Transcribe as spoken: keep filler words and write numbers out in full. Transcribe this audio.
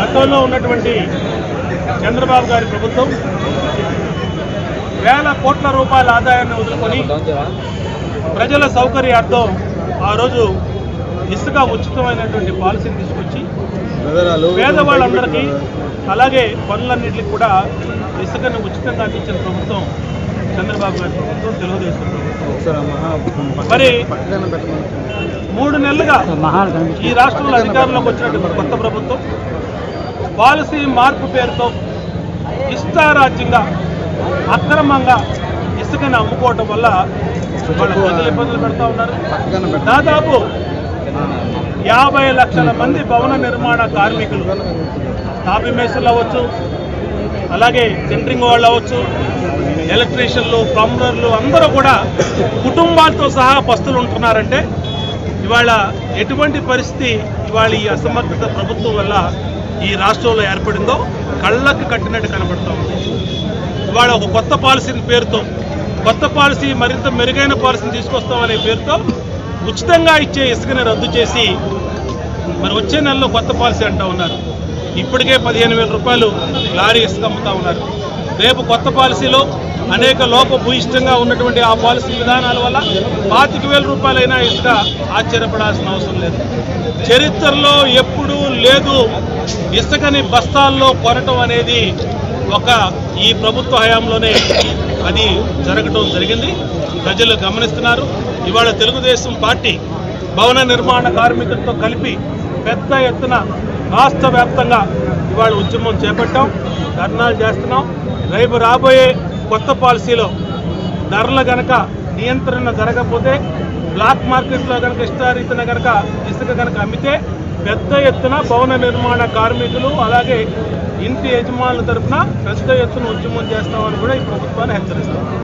గతంలో ఉన్నటువంటి చంద్రబాబు గారి ప్రభుత్వం వేల కోట్ల రూపాయల ఆదాయాన్ని వదులుకొని ప్రజల సౌకర్యార్థం ఆ రోజు ఇసుక ఉచితమైనటువంటి పాలసీని తీసుకొచ్చి పేదవాళ్ళందరికీ అలాగే పనులన్నింటికి కూడా ఇసుకను ఉచితంగా అందించిన ప్రభుత్వం చంద్రబాబు గారి ప్రభుత్వం, తెలుగుదేశం ప్రభుత్వం. మరి మూడు నెలలుగా ఈ రాష్ట్రంలో అధికారంలోకి వచ్చినటువంటి కొత్త ప్రభుత్వం పాలసీ మార్పు పేరుతో ఇష్టారాజ్యంగా అక్రమంగా ఇసుకను అమ్ముకోవటం వల్ల వాళ్ళ ప్రజలు ఇబ్బందులు పెడతా ఉన్నారు. దాదాపు యాభై లక్షల మంది భవన నిర్మాణ కార్మికులు, తాపీ మేస్త్రులు అవ్వచ్చు, అలాగే సెంట్రింగ్ వాళ్ళు అవ్వచ్చు, ఎలక్ట్రీషియన్లు, ప్లంబర్లు అందరూ కూడా కుటుంబాలతో సహా పస్తులు ఉంటున్నారంటే ఇవాళ ఎటువంటి పరిస్థితి ఇవాళ ఈ అసమర్థత ప్రభుత్వం వల్ల ఈ రాష్ట్రంలో ఏర్పడిందో కళ్ళకు కట్టినట్టు కనబడుతూ ఉంది. ఇవాళ ఒక కొత్త పాలసీని పేరుతో కొత్త పాలసీ మరింత మెరుగైన పాలసీని తీసుకొస్తామనే పేరుతో ఉచితంగా ఇచ్చే ఇసుకని రద్దు చేసి మరి వచ్చే నెలలో కొత్త పాలసీ అంటూ ఉన్నారు. ఇప్పటికే పదిహేను వేల రూపాయలు లారీ ఇసుక అమ్ముతా ఉన్నారు. రేపు కొత్త పాలసీలో అనేక లోపభూయిష్టంగా ఉన్నటువంటి ఆ పాలసీ విధానాల వల్ల పాతిక వేల రూపాయలైనా ఇసుక ఆశ్చర్యపడాల్సిన అవసరం లేదు. చరిత్రలో ఎప్పుడూ లేదు ఇసుకని బస్తాల్లో కొనటం అనేది. ఒక ఈ ప్రభుత్వ హయాంలోనే అది జరగటం జరిగింది. ప్రజలు గమనిస్తున్నారు. ఇవాళ తెలుగుదేశం పార్టీ భవన నిర్మాణ కార్మికులతో కలిపి పెద్ద ఎత్తున రాష్ట్ర వ్యాప్తంగా ఇవాళ ఉద్యమం చేపట్టాం, ధర్నాలు చేస్తున్నాం. రేపు రాబోయే కొత్త పాలసీలో ధరలు గనక నియంత్రణ జరగకపోతే, బ్లాక్ మార్కెట్లో కనుక ఇష్టారీతిన కనుక ఇసుక కనుక అమ్మితే పెద్ద ఎత్తున భవన నిర్మాణ కార్మికులు అలాగే ఇంటి యజమానుల తరఫున పెద్ద ఎత్తున ఉద్యమం చేస్తామని కూడా ఈ ప్రభుత్వాన్ని హెచ్చరిస్తాం.